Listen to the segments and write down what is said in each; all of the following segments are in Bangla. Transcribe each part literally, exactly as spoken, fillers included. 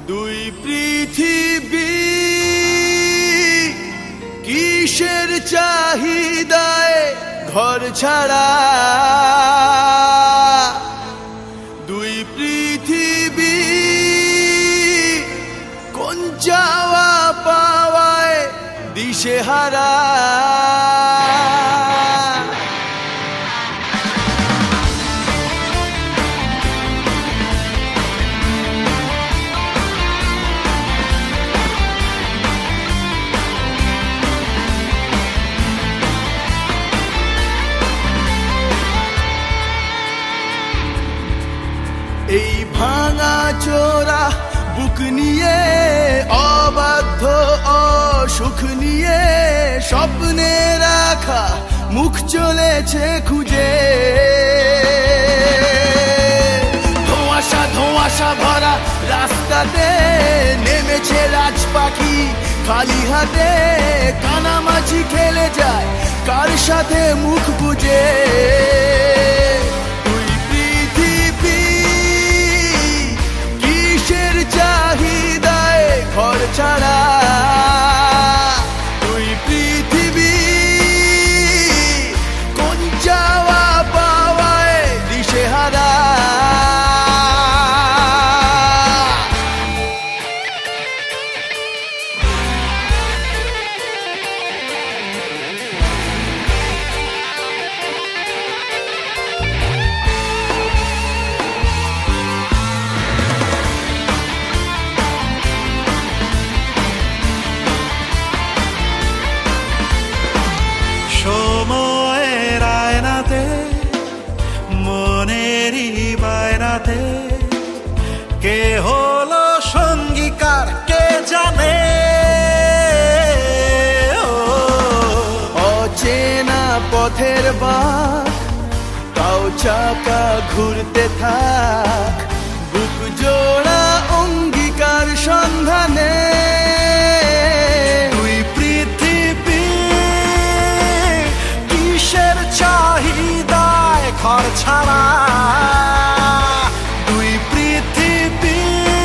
দুই পৃথিবী কিসের চাহিদায় ঘর ছাড়া, দুই পৃথিবী কোন চাওয়া পাওয়ায় দিশেহারা। এই ভাঙা চোরা বুক নিয়ে, অবাধ্য অসুখ নিয়ে, স্বপ্নে রাখা মুখ চলেছে খুঁজে। ধোঁয়াশা ধোঁয়াশা ভরা রাস্তাতে নেমেছে রাজ পাখি খালি হাতে, কানামাছি খেলে যায় কার সাথে মুখ বুঝে। চাহিদায় ঘর ছাড়া, দুই পৃথিবী কোন চাওয়া পাওয়ায় দিশেহারা। সময়ের আয়নাতে, মনেরই বায়নাতে, কে হলো সঙ্গীকার কে জানে। অচেনা পথের বাঁক, তাও চাকা ঘুরতে থাক, বুক জোড়া অঙ্গীকার সন্ধানে। চাহিদায় ঘর ছাড়া, দুই পৃথিবী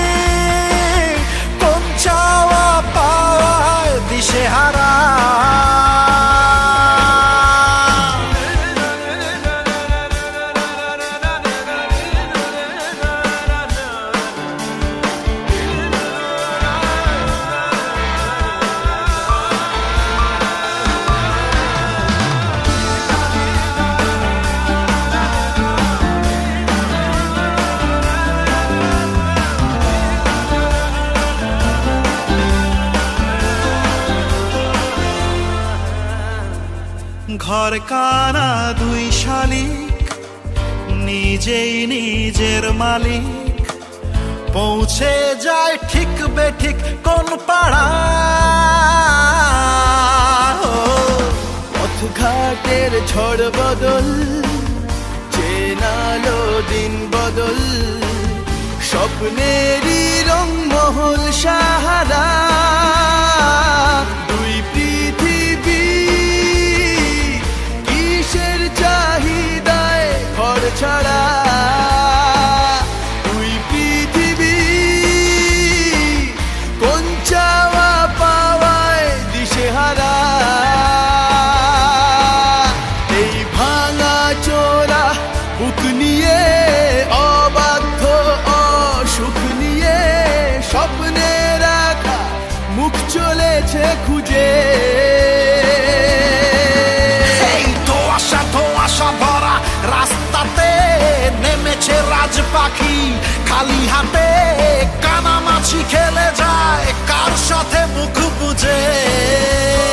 কোন চাওয়া পাওয়ায় দিশেহারা। ঘর কানা দুই শালিক, নিজেই নিজের মালিক, পৌঁছে যায় ঠিক বেঠিক কোন পাড়া। পথ ঘাটের ঝড় বদল, চেনালো দিন বদল, স্বপ্নেরই রংমহল সাহারা। দুই পৃথিবী কিসের চাহিদায় ঘর ছাড়া, দুই পৃথিবী কোন চাওয়া পাওয়ায় দিশেহারা। এই ভাঙা চোরা বুক নিয়ে, অবাধ্য অসুখ নিয়ে, স্বপ্নে রাখা মুখ চলেছে খুঁজে। ধোঁয়াশা ধোঁয়াশা ভরা রাস্তাতে নেমেছে রাজ পাখি খালি হাতে, কানামাছি খেলে যায় কার সাথে মুখ বুঝে।